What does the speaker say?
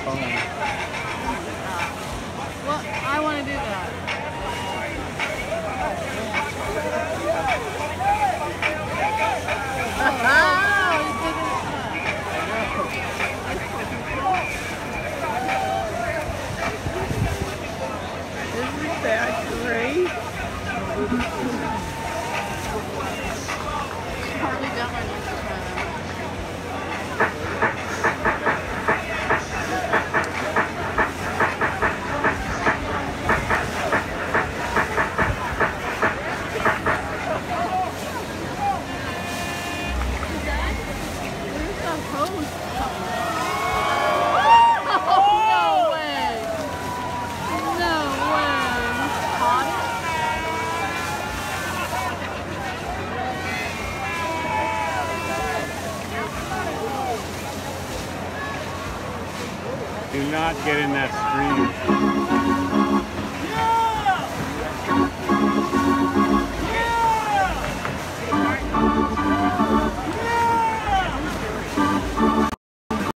phone. Well, I want to do that. Isn't that great? Hardly done my next try There's some hose coming. Oh, no way! No way! Caught it? Do not get in that stream.